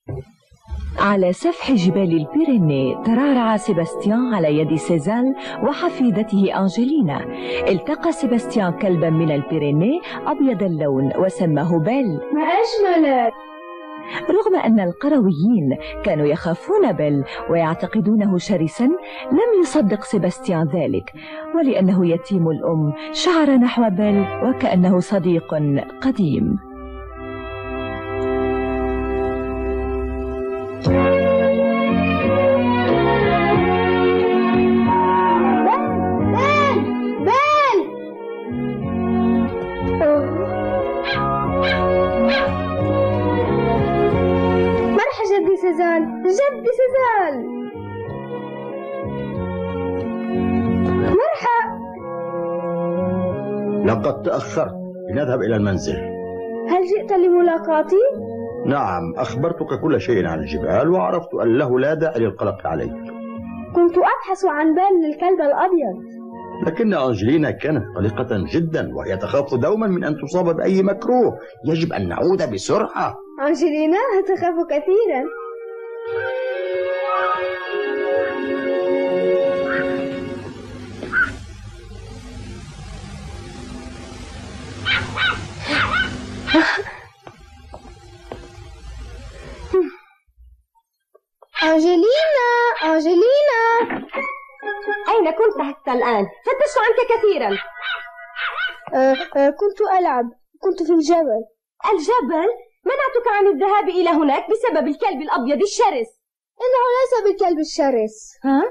على سفح جبال البيريني ترعرع سيباستيان على يد سيزال وحفيدته أنجلينا. التقى سيباستيان كلبا من البيريني أبيض اللون وسماه بيل. ما أجملك. رغم أن القرويين كانوا يخافون بيل ويعتقدونه شرسا، لم يصدق سيباستيان ذلك، ولأنه يتيم الأم شعر نحو بيل وكأنه صديق قديم. جدي سيزال، مرحبا. لقد تأخرت، لنذهب إلى المنزل. هل جئت لملاقاتي؟ نعم، أخبرتك كل شيء عن الجبال وعرفت أن له لا داعي للقلق عليك. كنت أبحث عن بال للكلب الأبيض، لكن أنجلينا كانت قلقة جدا وهي تخاف دوما من أن تصاب بأي مكروه. يجب أن نعود بسرعة. أنجلينا تخاف كثيرا. أنجلينا، أين كنت حتى الآن؟ فتشت عنك كثيرا. كنت ألعب، كنت في الجبل. الجبل؟ منعتك عن الذهاب إلى هناك بسبب الكلب الأبيض الشرس. إنه ليس بالكلب الشرس. ها؟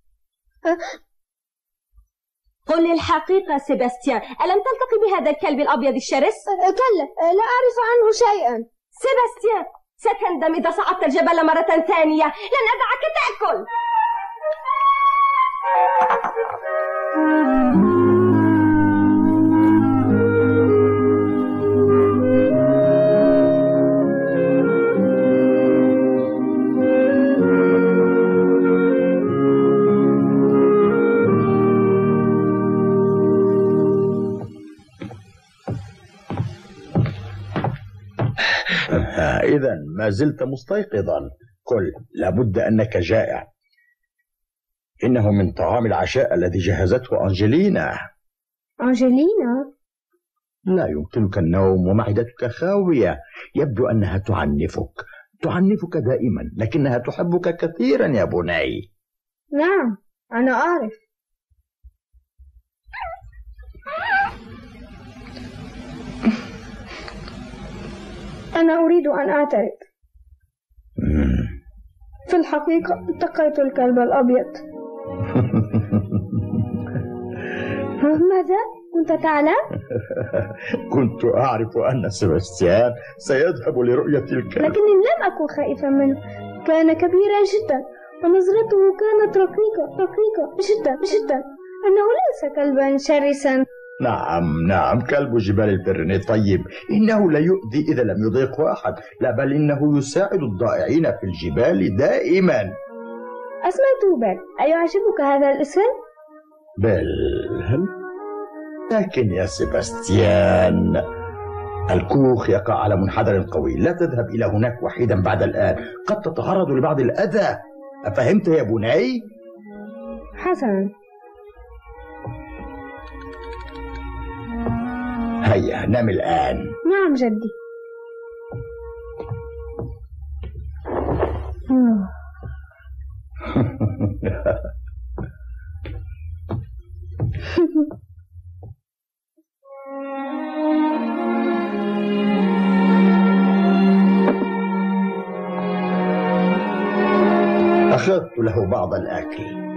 قل لي الحقيقة سيباستيان، ألم تلتقي بهذا الكلب الأبيض الشرس؟ كلا، لا أعرف عنه شيئا. سيباستيان، ستندم إذا صعدت الجبل مرة ثانية. لن أدعك تأكل. إذا ما زلت مستيقظا. قل، لابد أنك جائع. إنه من طعام العشاء الذي جهزته أنجلينا. أنجلينا؟ لا يمكنك النوم ومعدتك خاوية. يبدو أنها تعنفك دائما، لكنها تحبك كثيرا يا بني. نعم، أنا أعرف. أنا أريد أن أعترف. في الحقيقة التقيت الكلب الأبيض. ماذا؟ كنت تعلم؟ كنت أعرف أن سيباستيان سيذهب لرؤية الكلب، لكني لم أكن خائفا منه. كان كبيرا جدا ونظرته كانت رقيقة جدا. إنه ليس كلبا شرسا. نعم، كلب جبال البيريني طيب. إنه لا يؤذي إذا لم يضيق أحد، لا بل إنه يساعد الضائعين في الجبال دائما. أسمعت بيل، أيعجبك هذا الاسم؟ بيل؟ لكن يا سيباستيان، الكوخ يقع على منحدر قوي. لا تذهب إلى هناك وحيدا بعد الآن، قد تتعرض لبعض الأذى. أفهمت يا بني؟ حسنا. هيا نام الآن. نعم جدي. أخذت له بعض الأكل.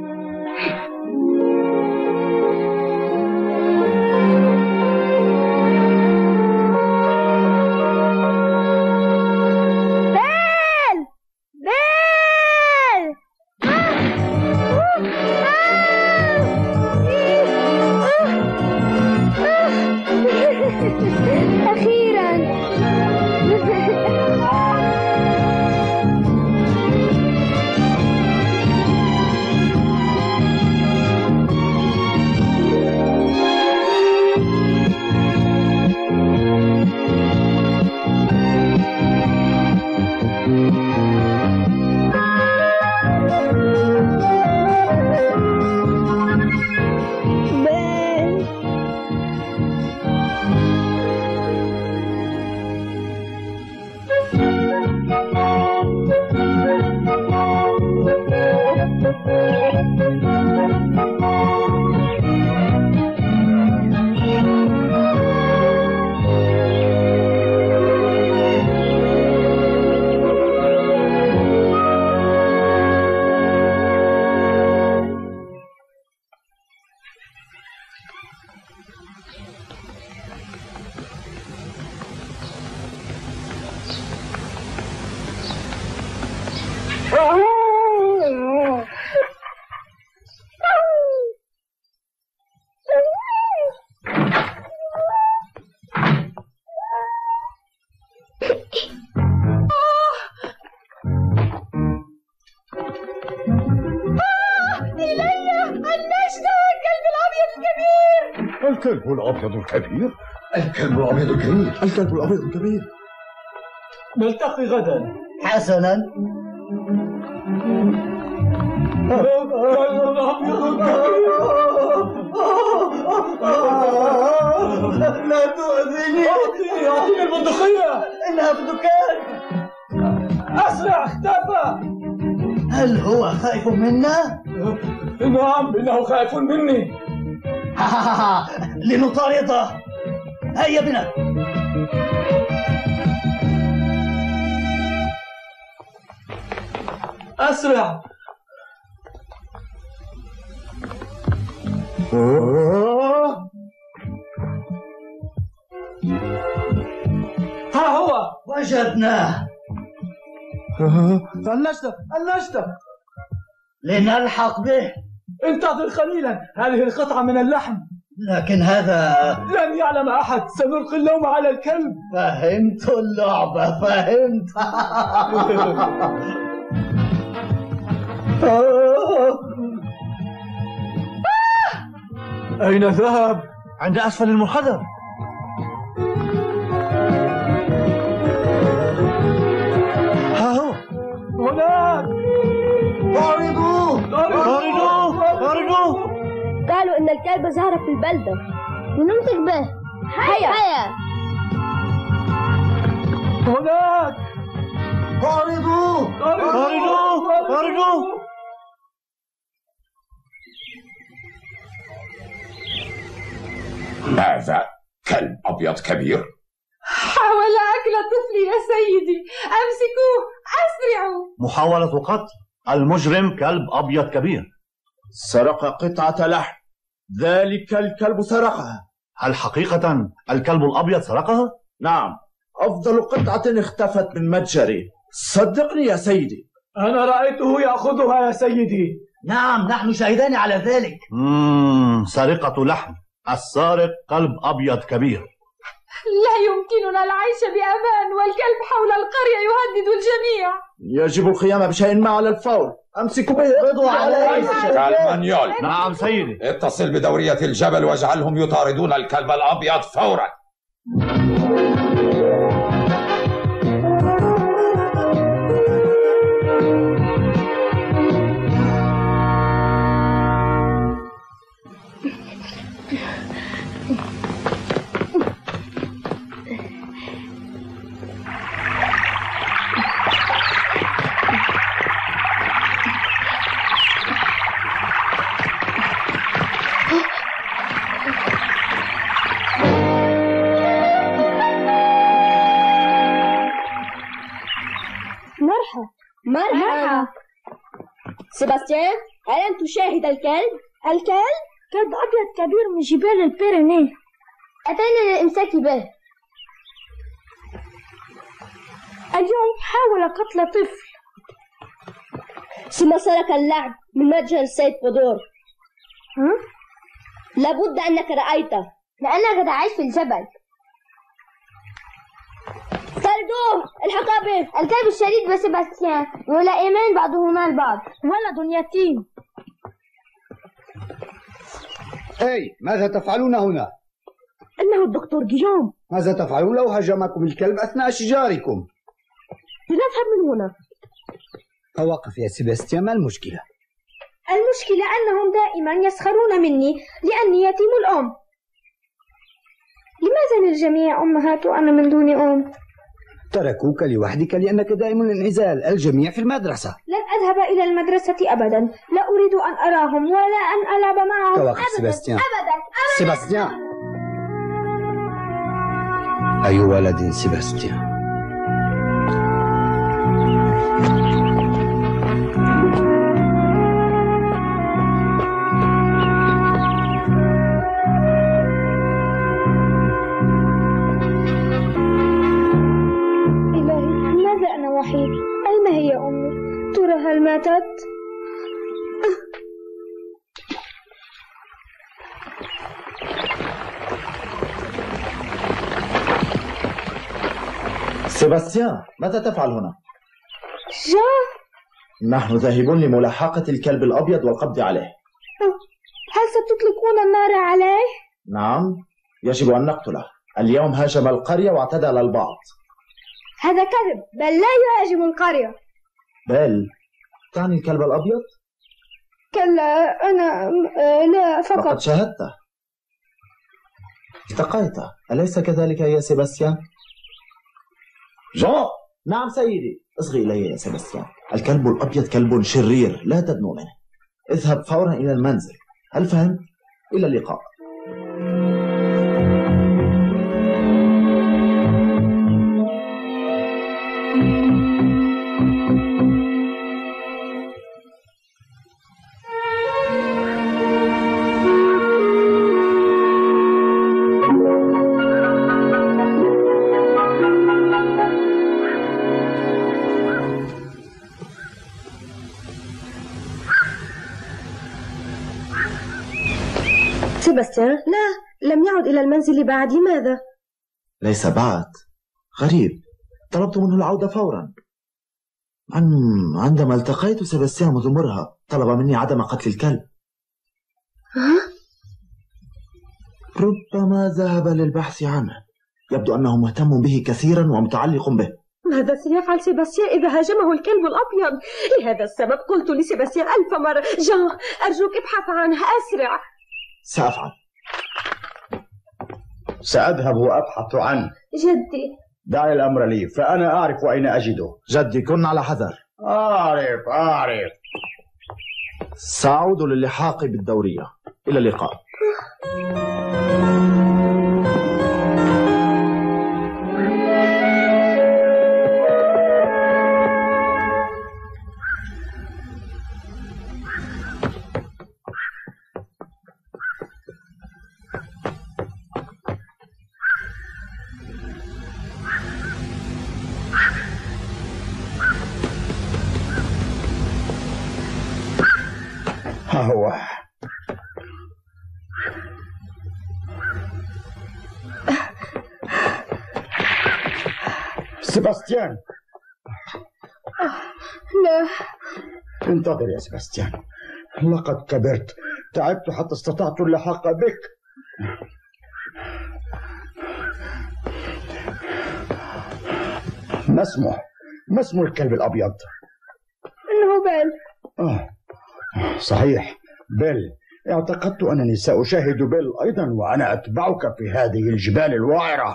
الكلب الأبيض الكبير. الكلب الأبيض الكبير. الكلب الأبيض الكبير. نلتقي غدا. حسنا. الكلب الأبيض الكبير. لا تؤذني. أعطيني البندقية. إنها في الدكان. أسرع، اختفى. هل هو خائف منا؟ نعم، إنه خائف مني. لنطارده. هيا بنا. أسرع. ها هو. وجدناه. النجدة. لنلحق به. انتظر قليلا، هذه القطعة من اللحم. لكن هذا لن يعلم أحد، سنلقي اللوم على الكلب. فهمت اللعبة، فهمت. أين ذهب؟ عند أسفل المنحدر. ها هو هناك. طاردوه. قالوا إن الكلب ظهر في البلدة. ونمسك به. هيا. هناك. طاردوه. ماذا؟ كلب أبيض كبير؟ حاول أكل طفلي يا سيدي، أمسكوه، أسرعوا. محاولة قتل المجرم كلب أبيض كبير. سرق قطعة لحم، ذلك الكلب سرقها. هل حقيقة الكلب الأبيض سرقها؟ نعم، أفضل قطعة اختفت من متجري، صدقني يا سيدي. أنا رأيته يأخذها يا سيدي. نعم، نحن شاهدان على ذلك. سرقة لحم، السارق كلب أبيض كبير. لا يمكننا العيش بأمان، والكلب حول القرية يهدد الجميع. يجب القيام بشيء ما على الفور. أمسكوا به. اقبضوا عليه. كالمانيول. نعم سيدي. اتصل بدورية الجبل واجعلهم يطاردون الكلب الأبيض فورا. مرحبا. سيباستيان، ألم تشاهد الكلب؟ كلب أبيض كبير من جبال البيرينيه. أتينا للإمساك به. اليوم حاول قتل طفل. ثم سرق اللعب من متجر السيد بودور. لابد أنك رأيته، لأنك قد عايش في الجبل. طردوه، الحقا به. الكلب الشريد بسيباستيان، ملائمين بعضهما البعض. ولد يتيم. ماذا تفعلون هنا؟ إنه الدكتور جيوم. ماذا تفعلون لو هجمكم الكلب أثناء شجاركم؟ لنذهب من هنا. توقف يا سيباستيان، ما المشكلة؟ المشكلة أنهم دائما يسخرون مني لأني يتيم الأم. لماذا للجميع أمهات وأنا من دون أم؟ تركوك لوحدك لأنك دائم الانعزال، الجميع في المدرسة. لن أذهب إلى المدرسة أبدا، لا أريد أن أراهم ولا أن ألعب معهم. توقف أبدا سيباستيان. أبدا أبدا. سيباستيان، أي ولد سيباستيان. وحيد، أين هي أمي؟ ترى هل ماتت؟ سيباستيان، ماذا تفعل هنا؟ جان، نحن ذاهبون لملاحقة الكلب الأبيض والقبض عليه. هل ستطلقون النار عليه؟ نعم، يجب أن نقتله. اليوم هاجم القرية واعتدى على البعض. هذا كذب، بل لا يهاجم القرية. بل تعني الكلب الأبيض؟ كلا، أنا لا فقط. لقد شاهدته، التقيته، أليس كذلك يا سيباستيان؟ جان. نعم سيدي. اصغي إلي يا سيباستيان، الكلب الأبيض كلب شرير لا تدنو منه. اذهب فورا إلى المنزل، هل فهمت؟ إلى اللقاء. سيباستيان، لا، لم يعد إلى المنزل بعد. لماذا؟ ليس بعد، غريب. طلبت منه العودة فورا. عندما التقيت سيباستيان منذ مرة طلب مني عدم قتل الكلب. ربما ذهب للبحث عنه، يبدو أنه مهتم به كثيرا ومتعلق به. ماذا سيفعل سيباستيان إذا هاجمه الكلب الأبيض؟ لهذا السبب قلت لسيباستيان 1000 مرة: جان، أرجوك ابحث عنه أسرع. سأفعل. سأذهب وأبحث عنه. جدي، دع الأمر لي، فأنا أعرف أين أجده. جدي، كن على حذر. أعرف. سأعود للحاق بالدورية. إلى اللقاء. هو سيباستيان. لا، انتظر يا سيباستيان، لقد كبرت، تعبت حتى استطعت اللحاق بك. ما اسمه الكلب الأبيض؟ إنه بيل. صحيح، بيل. اعتقدت أنني سأشاهد بيل أيضا وأنا أتبعك في هذه الجبال الوعرة.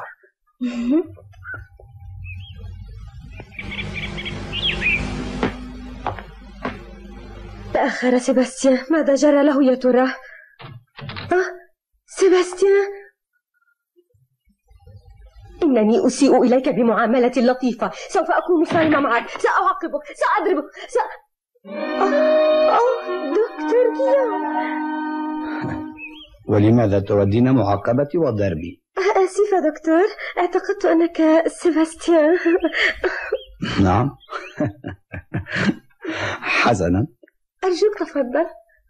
تأخر سيباستيان، ماذا جرى له يا ترى؟ سيباستيان، إنني أسيء إليك بمعاملة لطيفة. سوف أكون صارمة معك، سأعاقبك، سأضربك، دكتور جيوم. ولماذا تردين معاقبتي وضربي؟ آسفة دكتور، اعتقدت أنك سيباستيان. نعم. حسنا، أرجوك تفضل.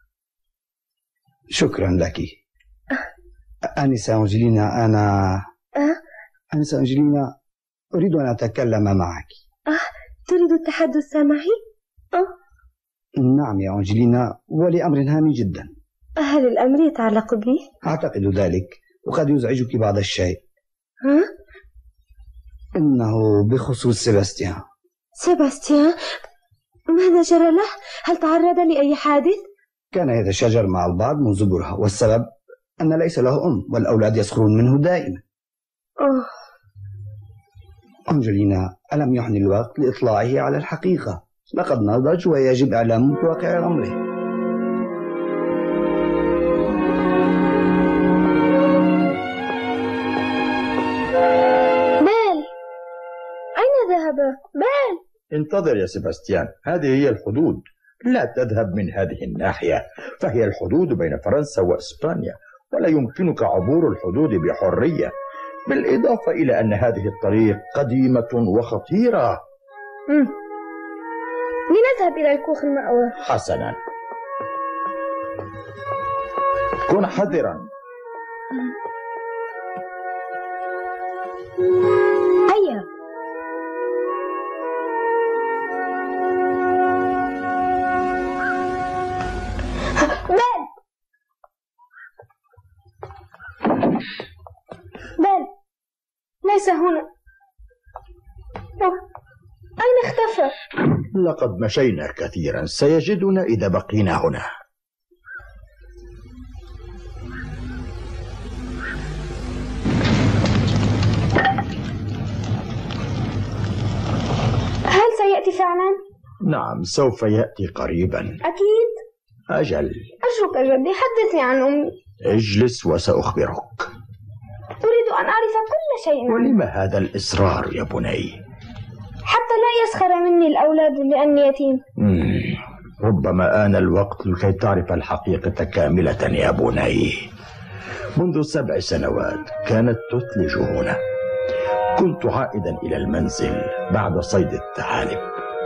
شكرا لك. آنسة أنجلينا، آنسة أنجلينا، أريد أن أتكلم معك. تريد التحدث معي؟ نعم يا أنجلينا، ولأمر هام جدا. هل الأمر يتعلق بي؟ أعتقد ذلك، وقد يزعجك بعض الشيء. إنه بخصوص سيباستيان. سيباستيان؟ ماذا جرى له؟ هل تعرض لأي حادث؟ كان يتشاجر مع البعض منذ برهة، والسبب أن ليس له أم والأولاد يسخرون منه دائما. أنجلينا، ألم يحن الوقت لإطلاعه على الحقيقة؟ لقد نضج ويجب إعلامه بواقع أمره. بال، انتظر يا سيباستيان، هذه هي الحدود، لا تذهب من هذه الناحية، فهي الحدود بين فرنسا وإسبانيا، ولا يمكنك عبور الحدود بحرية، بالإضافة إلى أن هذه الطريق قديمة وخطيرة. لنذهب إلى الكوخ المأوى. حسنا، كن حذرا. هيا. بل ليس هنا. أين اختفى؟ لقد مشينا كثيرا، سيجدنا إذا بقينا هنا. هل سيأتي فعلا؟ نعم، سوف يأتي قريبا. أكيد؟ أجل. أرجوك جدي، حدثني عن أمي. اجلس وسأخبرك. أريد أن أعرف كل شيء. ولم هذا الإصرار يا بني؟ حتى لا يسخر مني الأولاد لأني يتيم. ربما آن الوقت لكي تعرف الحقيقة كاملة يا بني. منذ 7 سنوات كانت تثلج هنا. كنت عائدا إلى المنزل بعد صيد الثعالب.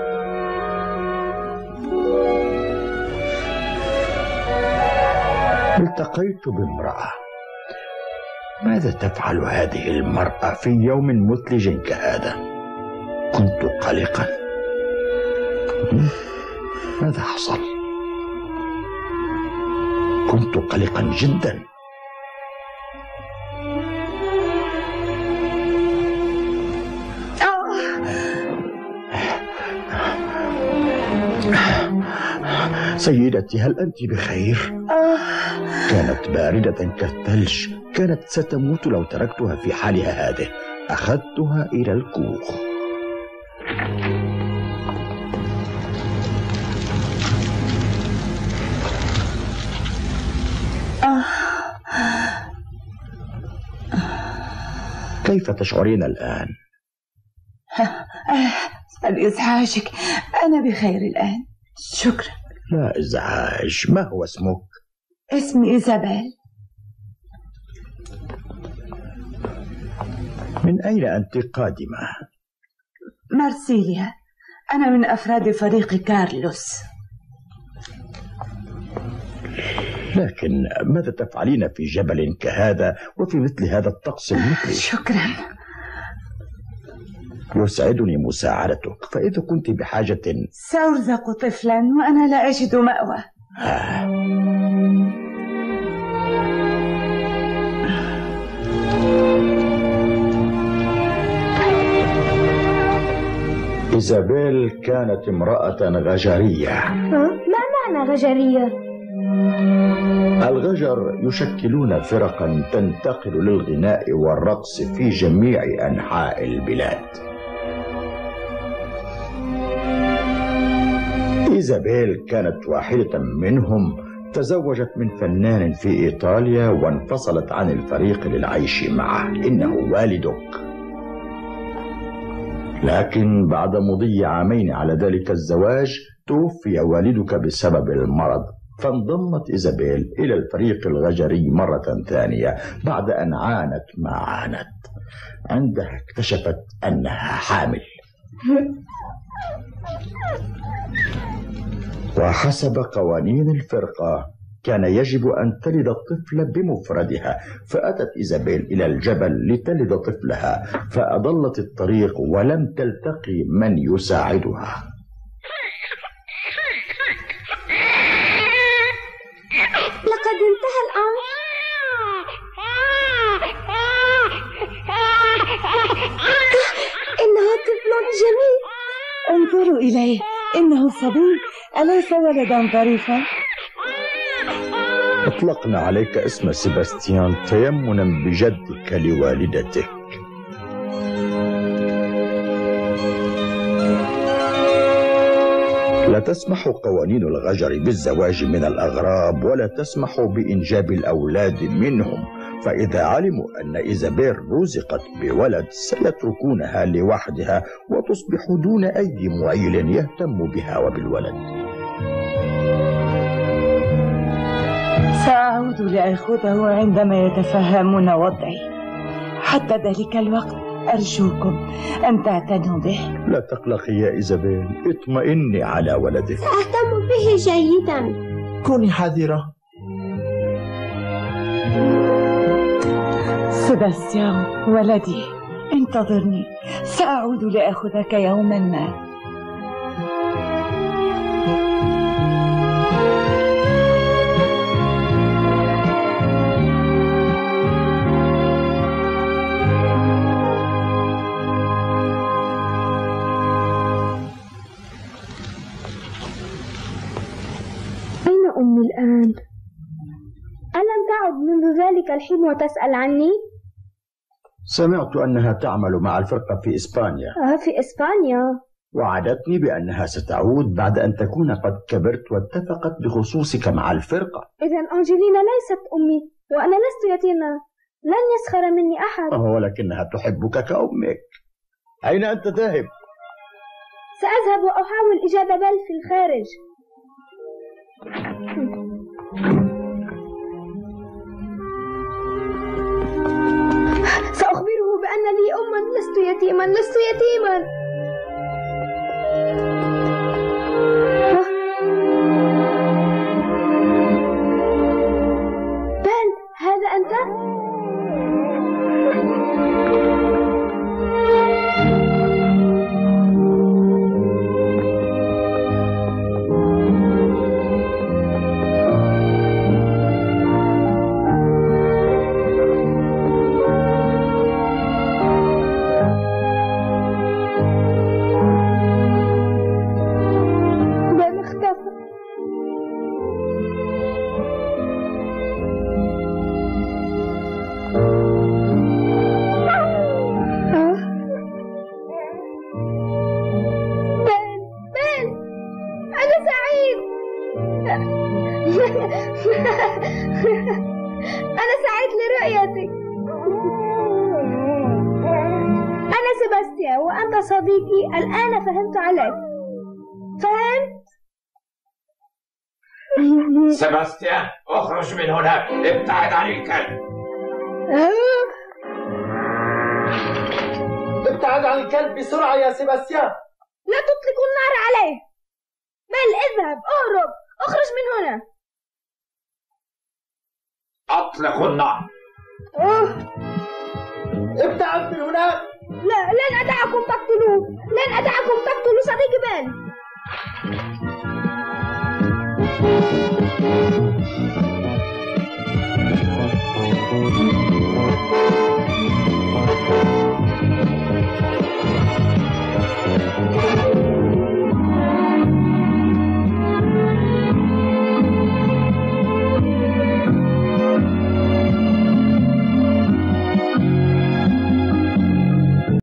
التقيت بامرأة. ماذا تفعل هذه المرأة في يوم مثلج كهذا؟ كنت قلقا. ماذا حصل؟ كنت قلقا جدا. سيدتي، هل أنت بخير؟ كانت باردة كالثلج، كانت ستموت لو تركتها في حالها هذه. أخذتها إلى الكوخ. كيف تشعرين الآن؟ لإزعاجك، أنا بخير الآن، شكرا. لا إزعاج. ما هو اسمك؟ اسمي إيزابيل. من أين أنت قادمة؟ مارسيليا، أنا من أفراد فريق كارلوس. لكن ماذا تفعلين في جبل كهذا وفي مثل هذا الطقس المثلج؟ شكرا. يسعدني مساعدتك، فإذا كنت بحاجة سأرزق طفلا وأنا لا أجد مأوى. إيزابيل كانت امرأة غجرية. ما معنى غجرية؟ الغجر يشكلون فرقا تنتقل للغناء والرقص في جميع أنحاء البلاد. إيزابيل كانت واحدة منهم، تزوجت من فنان في إيطاليا وانفصلت عن الفريق للعيش معه. إنه والدك. لكن بعد مضي 2 عام على ذلك الزواج توفي والدك بسبب المرض، فانضمت إيزابيل إلى الفريق الغجري مرة ثانية بعد أن عانت ما عانت. عندها اكتشفت أنها حامل، وحسب قوانين الفرقة كان يجب أن تلد الطفل بمفردها، فأتت إيزابيل إلى الجبل لتلد طفلها، فأضلت الطريق ولم تلتقي من يساعدها. لقد انتهى الأمر. إنه طفل جميل. انظروا إليه، إنه صبي، أليس ولدا ظريفا؟ أطلقنا عليك اسم سيباستيان تيمنا بجدك لوالدتك. لا تسمح قوانين الغجر بالزواج من الأغراب، ولا تسمح بإنجاب الأولاد منهم، فإذا علموا أن إيزابيل رزقت بولد سيتركونها لوحدها وتصبح دون أي معيل يهتم بها وبالولد. سأعود لأخذه عندما يتفهمون وضعي. حتى ذلك الوقت أرجوكم أن تعتنوا به. لا تقلقي يا إيزابيل، اطمئني على ولدك. سأهتم به جيدا. كوني حذرة. سيباستيان ولدي، انتظرني، سأعود لأخذك يوما ما. أمي الآن؟ ألم تعد منذ ذلك الحين وتسأل عني؟ سمعت أنها تعمل مع الفرقة في إسبانيا. في إسبانيا؟ وعدتني بأنها ستعود بعد أن تكون قد كبرت واتفقت بخصوصك مع الفرقة. إذن أنجلينا ليست أمي وأنا لست يتيما، لن يسخر مني أحد. ولكنها تحبك كأمك. أين أنت ذاهب؟ سأذهب وأحاول إيجاد بيل في الخارج. سأخبره بأن لي أما، لست يتيما، لست يتيما. بيل، هذا أنت؟ أنا سعيد لرؤيتك. أنا سيباستيان وأنت صديقي. الآن فهمت عليك. فهمت؟ سيباستيان، اخرج من هناك، ابتعد عن الكلب. ابتعد عن الكلب بسرعة يا سيباستيان. لا تطلقوا النار عليه. بل اذهب، اهرب، اخرج من هنا. أطلقوا النار. ابتعد من هناك. لا، لن أدعكم تقتلوه، لن أدعكم تقتلوا صديقي بيل.